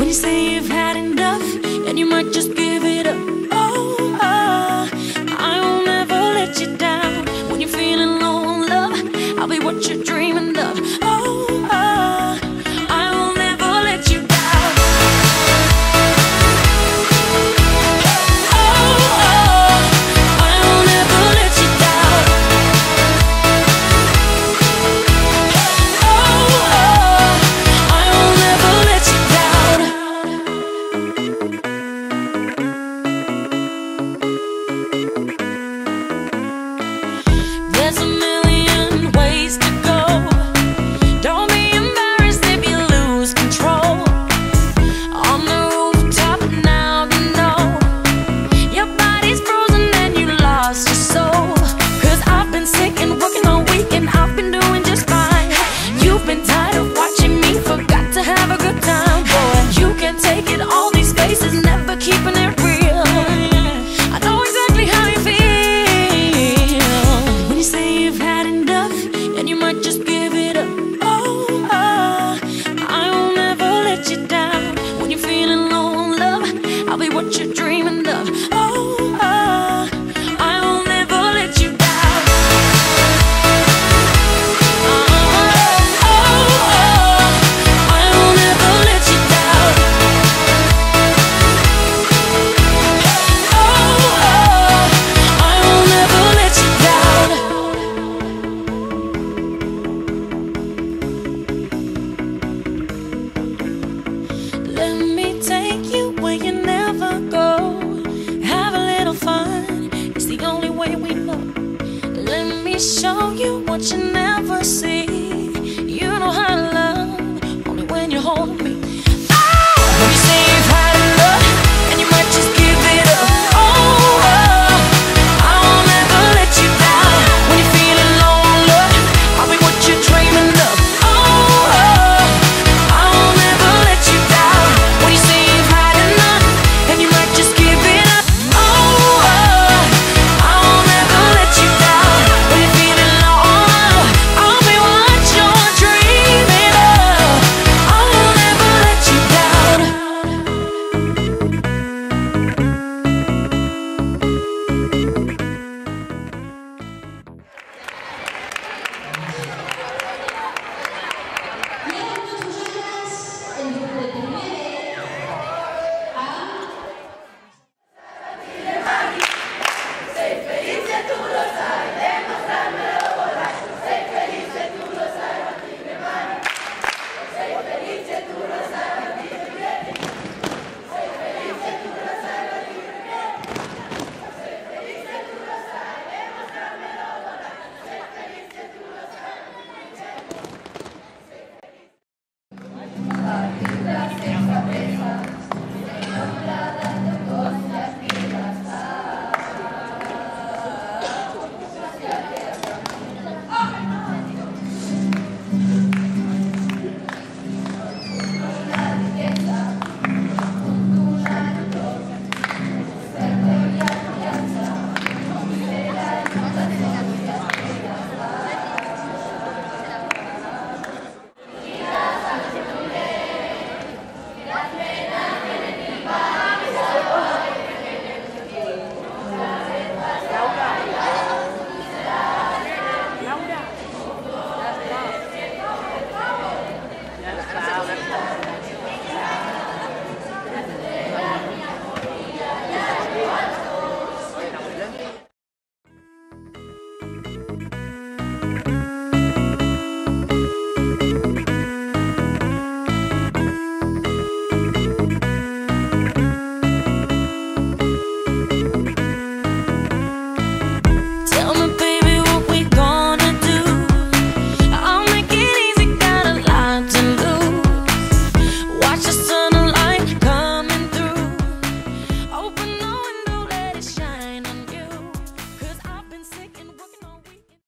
you say you've had enough, and you might just give it up. Oh, I will never let you down. When you're feeling low on love, I'll be what you're dreaming of. Oh, I will never let you down. Oh, I will never let you down. Oh, I will never let you down. There's a million ways to go. Don't be embarrassed if you lose control. On the rooftop now, you know your body's frozen and you lost your soul. 'Cause I've been sick and working all week, and I've been doing just fine. You've been tired of watching me, forgot to have a good time. Boy, you can't take it, all these faces, never keeping it real. I know exactly how you feel when you say you've had enough, and you might just give it up. Oh, I will never let you down. When you're feeling low on love, I'll be what you're dreaming of. Oh, I will never let you down. I will never let you down. I will never let you down. Let me take you where you never go. Have a little fun, it's the only way we know. Let me show you what you never see.